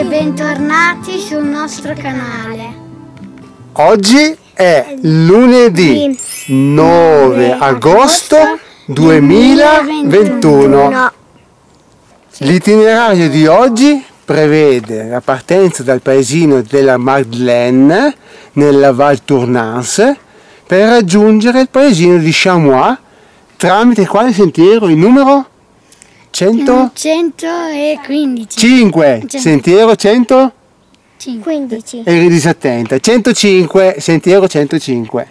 e bentornati sul nostro canale. Oggi è lunedì 9 agosto 2021. L'itinerario di oggi prevede la partenza dal paesino della Madeleine nella Val Tournanche per raggiungere il paesino di Chamois tramite quale sentiero? Il numero? 115. 5, sentiero 115. Eri disattenta. 105, sentiero 105.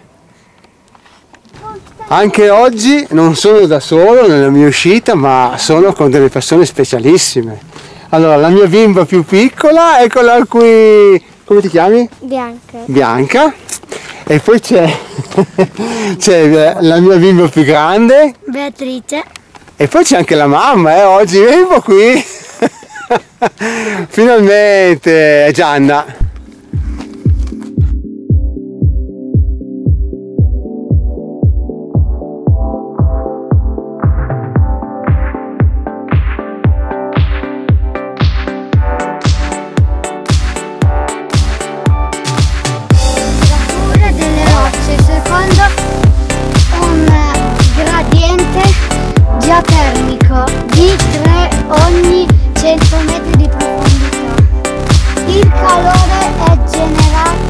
Anche oggi non sono da solo nella mia uscita, ma sono con delle persone specialissime. Allora, la mia bimba più piccola, eccola qui. Come ti chiami? Bianca. Bianca. E poi c'è la mia bimba più grande. Beatrice. E poi c'è anche la mamma, oggi vieni un po' qui. Finalmente, Gianna. La cura delle rocce secondo un gradiente geotermico di 3 ogni 100 metri di profondità. Il calore è generato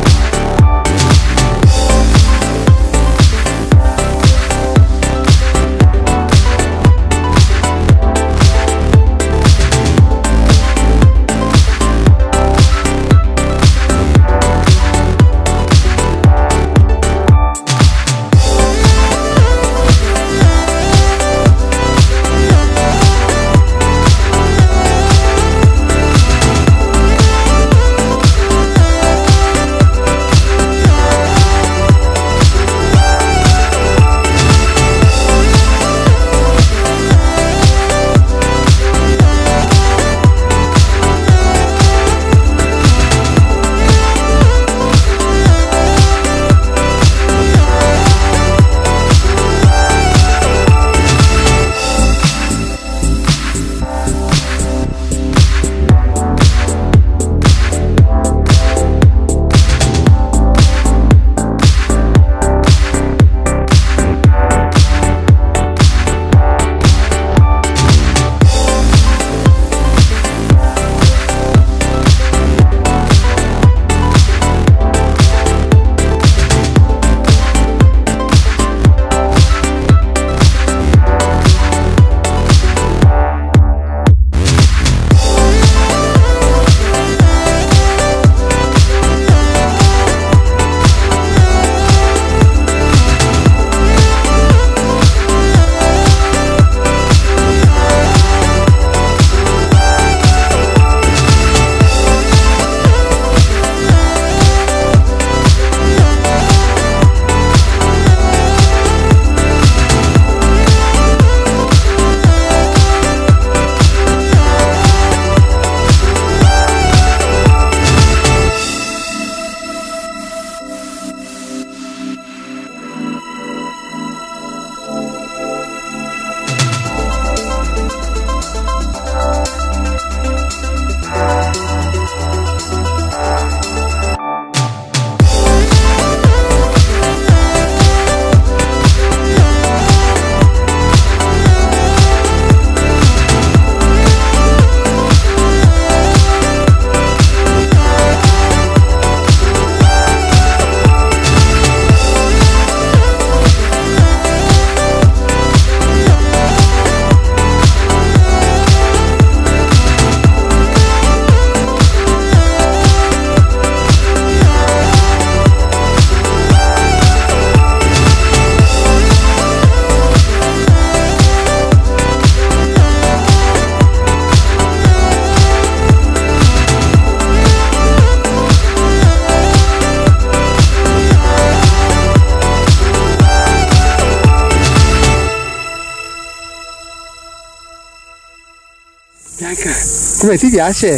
Bianca, come ti piace?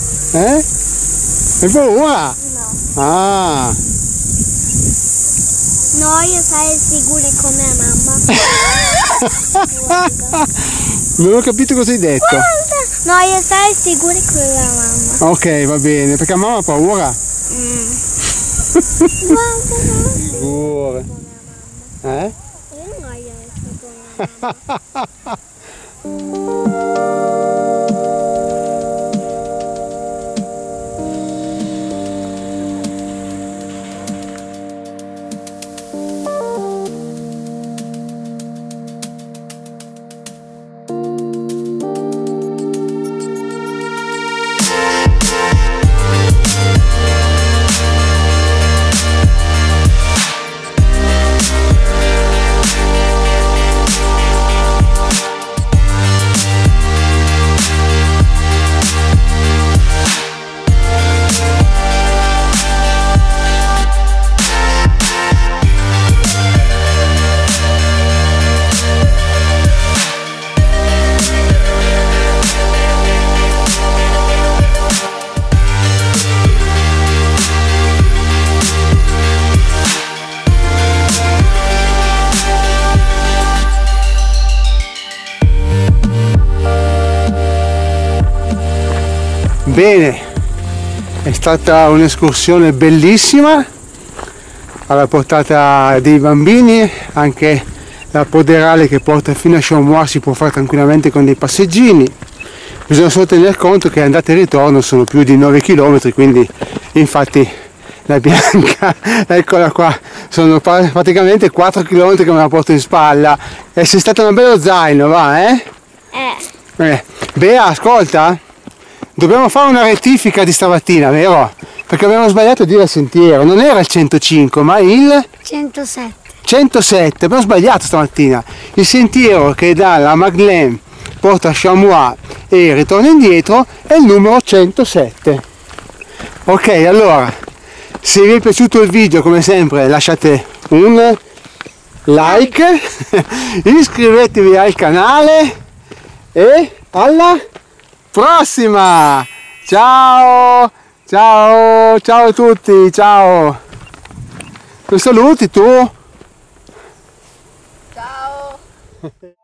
Eh? Hai paura? no. Ah. No, io sarei sicura come mamma. Non ho capito cosa hai detto. Guarda. No, io sarei sicura con la mamma. Ok, va bene, perché a mamma ha paura. Sicuro. Eh? Io non voglio essere con la mamma. Bene, è stata un'escursione bellissima alla portata dei bambini, anche la poderale che porta fino a Chamois si può fare tranquillamente con dei passeggini. Bisogna solo tener conto che andata e ritorno sono più di 9 km, quindi infatti la Bianca, eccola qua, sono praticamente 4 km che me la porto in spalla e sei stata un bello zaino, va, eh? Bea, ascolta, dobbiamo fare una rettifica di stamattina, vero? Perché abbiamo sbagliato a dire il sentiero, non era il 105 ma il 107. 107, abbiamo sbagliato stamattina. Il sentiero che dalla Magdeleine porta a Chamois e ritorna indietro è il numero 107. Ok, allora, se vi è piaciuto il video, come sempre lasciate un like, iscrivetevi al canale e alla prossima! Ciao! Ciao! Ciao a tutti! Ciao! Mi saluti tu? Ciao!